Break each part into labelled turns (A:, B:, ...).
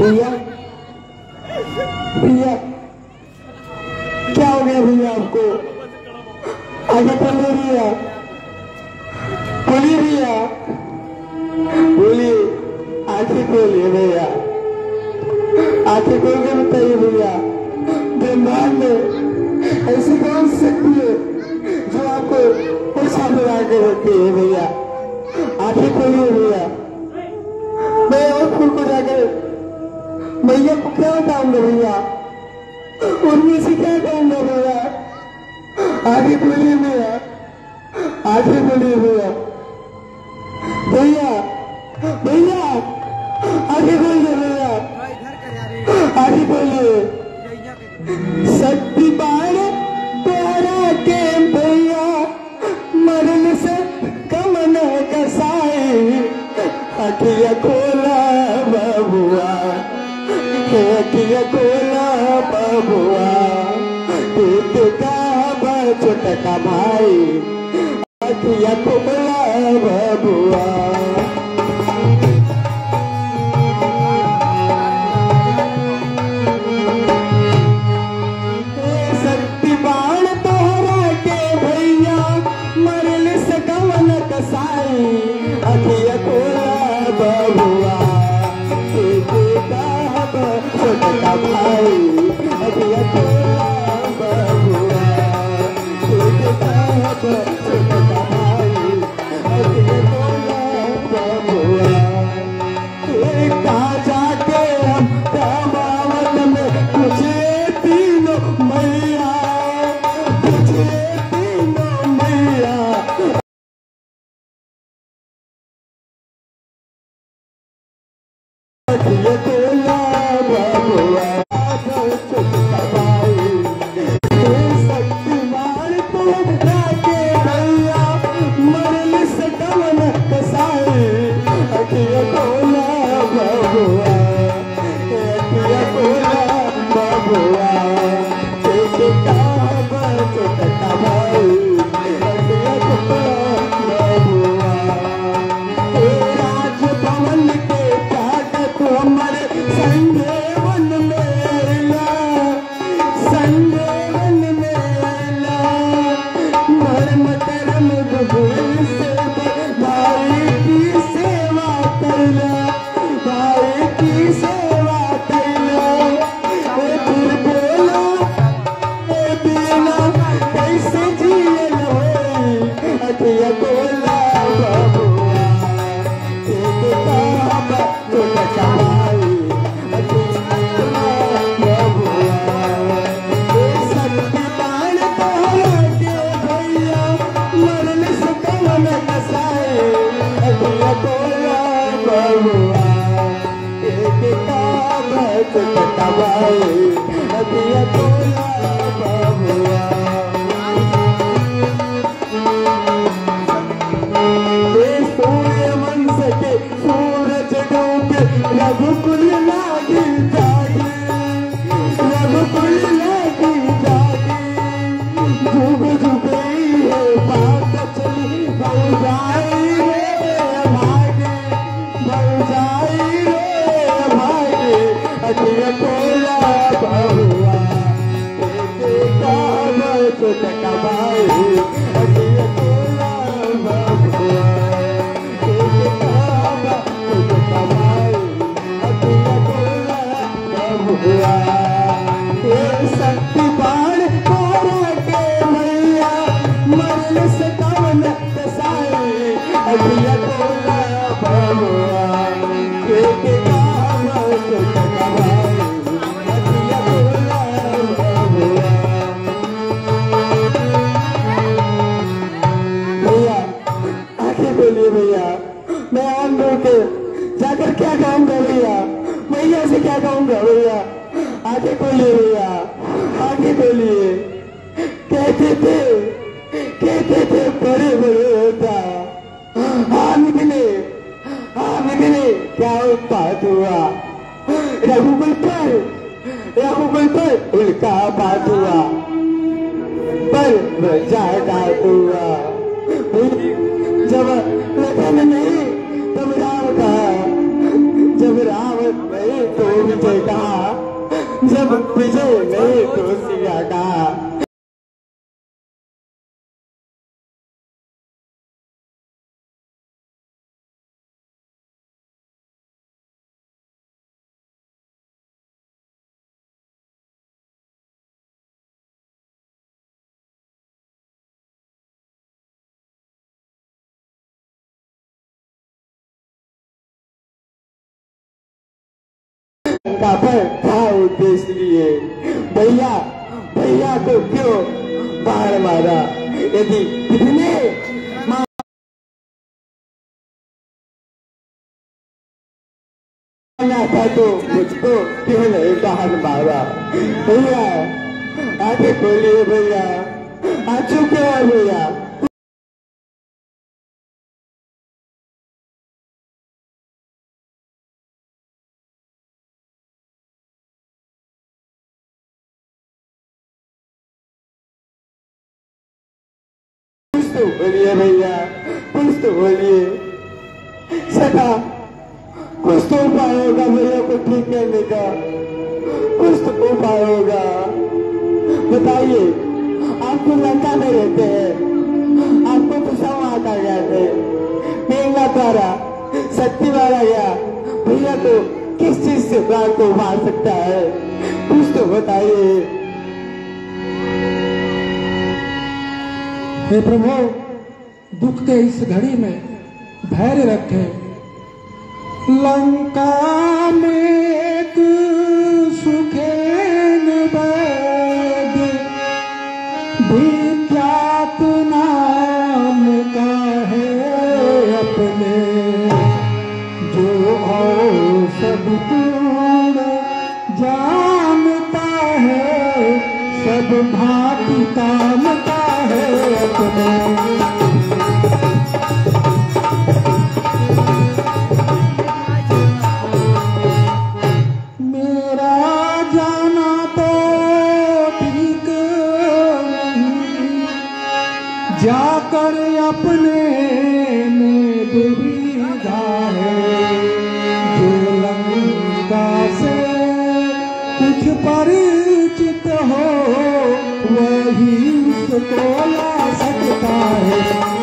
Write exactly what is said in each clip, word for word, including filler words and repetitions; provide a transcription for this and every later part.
A: भैया भैया क्या हो गया भैया आपको? आगे बोलिए भैया, बोलिए भैया, बोलिए, आंखें खोलिए भैया, आंखें खोल के बताइए भैया, ब्रह्मांड में ऐसी कौन सी शक्ति है जो आपको पैसा मिला के रखती है भैया? आंखें खोलिए भैया। मैं और फूल को जाकर भैया को क्या बताऊंगा भैया, उनमें से क्या कहूंगा भैया? आगे बोलिए भैया, आगे बोलिए भैया, भैया भैया आगे बोलिए भैया, आगे बोलिए। शक्ति बाण तोहरा के भैया मरन से कमन कसाई, अखिया खोला बबुआ, अखिया खोला बबुआ, छोटा भाई, अखिया खोला बबुआ। शक्ति बाण तोहरा के भैया मरल से कमन कसाई, अखिया खोला बबुआ, छोटा भाई, अखिया खोला बबुआ, छोटा भाई, अखिया खोला बबुआ। कहाँ जाके हम कमावत में तुझे तीनों मैया, तुझे तीनों मैया, अखिया खोला बबुआ, छोटा भाई। शक्तिमान तोहरा के भैया मरल से कमन कसाई, अखिया खोला बबुआ, अखिया खोला बबुआ, छोटा भाई, अखिया खोला बबुआ। राजभवन के ताकत हमारे संदेवन में ला, संदेवन में ला, धर्म कर्म गुरु से भाई की सेवा करला, भाई की सेवा करला। फिर बोला ए बिना कैसे जिए होई, अखिया खोला बबुआ, छोटा भाई, अखिया खोला बबुआ। शक्ति बाण तोहरा के भैया मरल से कमन कसाई, अखिया खोला बबुआ, छोटा भाई, अखिया खोला बबुआ। सूर्य वंश के सूरज डूबे, रघुकुल लागी जागी, रघुकुल लागी जागी, जुग जुग है बात चली, भौजाई रे भागी, भौजाई रे भागी, अखिया खोला बबुआ, छोटा भाई, अखिया खोला बबुआ, छोटा भाई, अखिया खोला बबुआ। शक्ति बाण तोहरा के भैया मरल से कमन कसाई, अखिया खोला बबुआ, छोटा भाई, अखिया खोला बबुआ। भैया आंखें खोलिए भैया, मैं आम के जाकर क्या कहूँगा भैया, भैया से क्या कहूँगा भैया? आंखें खोलिए भैया, आंखें खोलिए। कहते थे कहते थे बड़े बड़े होता, हाँ निकले, हाँ निकले, क्या उत्पात हुआ? रघुकुल पर रघुकुल पर उल्का बात हुआ, पर जागा हुआ। जब लखन नहीं तब राम का, जब राम नहीं तो जब विजय नहीं तो सिया का। लंका पर था उद्देश्य लिए, भैया भैया को क्यों बाण मारा? यदि इतने मारना था तो मुझको क्यों नहीं बाण मारा? भैया आगे बोलिए भैया, आज चुके हैं भैया। कुछ तो बोलिए भैया, कुछ तो बोलिए। सका कुछ तो उपाय होगा भैया को ठीक करने का, कुछ तो उपाय होगा। बताइए, आपको लंका में रहते हैं, आपको तो सब वहां का गया थे, मेघना द्वारा शक्ति मारा गया, भैया को किस चीज से प्राण को मार सकता है? कुछ तो बताइए।
B: हे प्रभु, दुख के इस घड़ी में धैर्य रखें। लंका में एक सुखेन वैद विख्यात नाम का है अपने, जो औषध पूर्ण जानता है, सब भांति काम का है अपने। मेरा जाना तो ठीक नहीं, जाकर अपने में दुविधा है, जो लंका से कुछ परिचित हो वही उसको ला सकता है।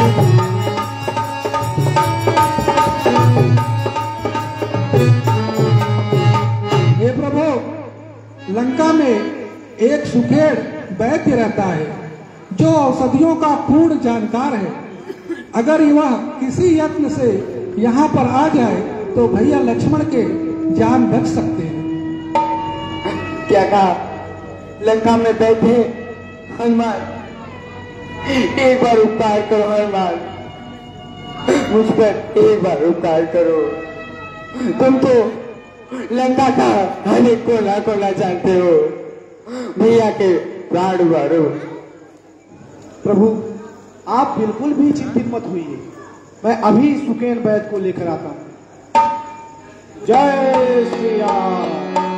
B: हे प्रभु, लंका में एक सुखेड़ वैद्य रहता है, जो औषधियों का पूर्ण जानकार है। अगर वह किसी यत्न से यहाँ पर आ जाए तो भैया लक्ष्मण के जान बच सकते हैं।
A: क्या कहा? लंका में बैठे हनुमान, एक बार उपकार करो हनुमान, मुझ पर एक बार उपकार करो। तुम तो लंका का हर एक कोना कोना जानते हो, भैया के प्राण उबारो।
C: प्रभु, आप बिल्कुल भी चिंतित मत होइए, मैं अभी सुकेन वैद्य को लेकर आता हूं। जय श्री राम।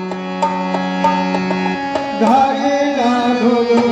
A: धागे लागो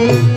A: है।